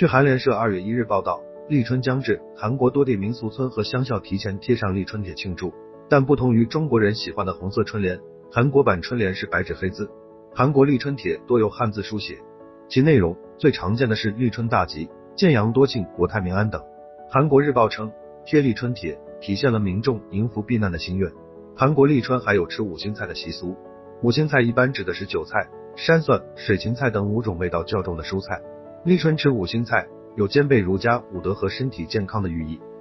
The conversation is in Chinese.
据韩联社2月1日报道，立春将至，韩国多地民俗村和乡校提前贴上立春帖庆祝。但不同于中国人喜欢的红色春联，韩国版春联是白纸黑字。韩国立春帖多由汉字书写，其内容最常见的是立春大吉、建阳多庆、国泰民安等。韩国日报称，贴立春帖体现了民众迎福避难的心愿。韩国立春还有吃五星菜的习俗，五星菜一般指的是韭菜、山蒜、水芹菜等5种味道较重的蔬菜。立春吃五星菜有兼备儒家、武德和身体健康的寓意。